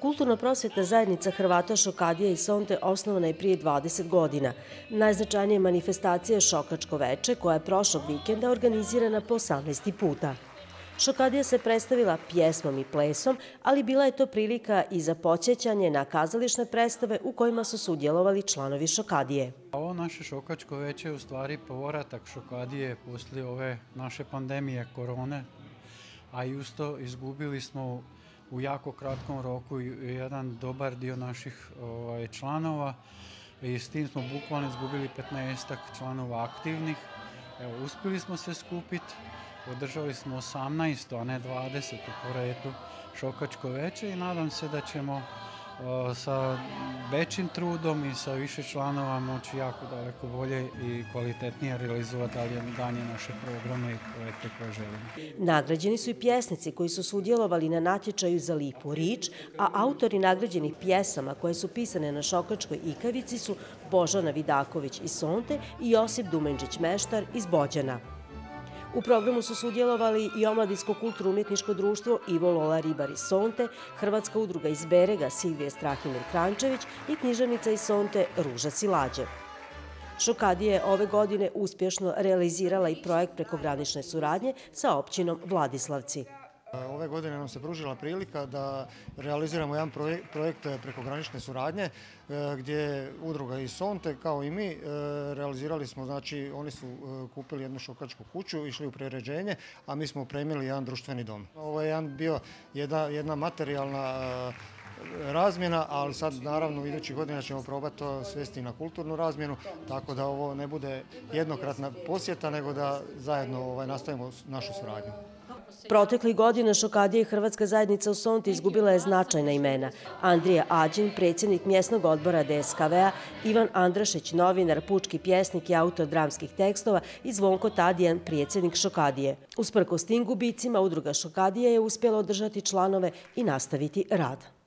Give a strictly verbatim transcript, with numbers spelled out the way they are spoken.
Kulturno-prosvjetna zajednica Hrvata Šokadije i Sonte osnovana je prije dvadeset godina. Najznačajnija manifestacija je Šokačko veče, koja je prošlog vikenda organizirana po osamnaesti puta. Šokadija se predstavila pjesmom i plesom, ali bila je to prilika i za podsjećanje na kazališne predstave u kojima su sudjelovali članovi Šokadije. Ovo naše Šokačko veče je u stvari povratak Šokadije poslije ove naše pandemije korone, a i uz to izgubili smo u jako kratkom roku jedan dobar dio naših ovaj, članova i s tim smo bukvalno izgubili petnaestak članova aktivnih. Evo, uspjeli smo se skupiti, održali smo osamnaesto, a ne dvadeseto po redu Šokačko veče i nadam se da ćemo o, sa većim trudom i sa više članova moći jako daleko bolje i kvalitetnije realizovati dalje naše programe i projekte koje želimo. Nagrađeni su i pjesnici koji su sudjelovali na natječaju za lipu rič, a autori nagrađenih pjesama koje su pisane na šokačkoj ikavici su Božana Vidaković iz Sonte i Josip Dumenđić-Meštar iz Bođana. U programu su sudjelovali i Omladinsko kulturno-umjetničko društvo Ivo Lola Ribar iz Sonte, Hrvatska udruga iz Berega Silvije Strahimir Krančević i književnica iz Sonte Ruža Silađe. Šokadija je ove godine uspješno realizirala i projekt prekogranične suradnje sa općinom Vladislavci. Ove godine nam se pružila prilika da realiziramo jedan projekt prekogranične suradnje gdje udruga iz Sonte kao i mi realizirali smo, znači oni su kupili jednu šokačku kuću, išli u priređenje, a mi smo opremili jedan društveni dom. Ovo je jedan bio jedna, jedna materijalna razmjena, ali sad naravno idućih godina ćemo probati to svesti na kulturnu razmjenu, tako da ovo ne bude jednokratna posjeta, nego da zajedno ovaj, nastavimo našu suradnju. Proteklih godina Šokadija i Hrvatska zajednica u Sonti izgubila je značajna imena. Andrija Ađin, predsjednik mjesnog odbora D S K V-a, Ivan Andrašić, novinar, pučki pjesnik i autor dramskih tekstova i Zvonko Tadijan, predsjednik Šokadije. Usprkos tim gubicima, udruga Šokadije je uspjela održati članove i nastaviti rad.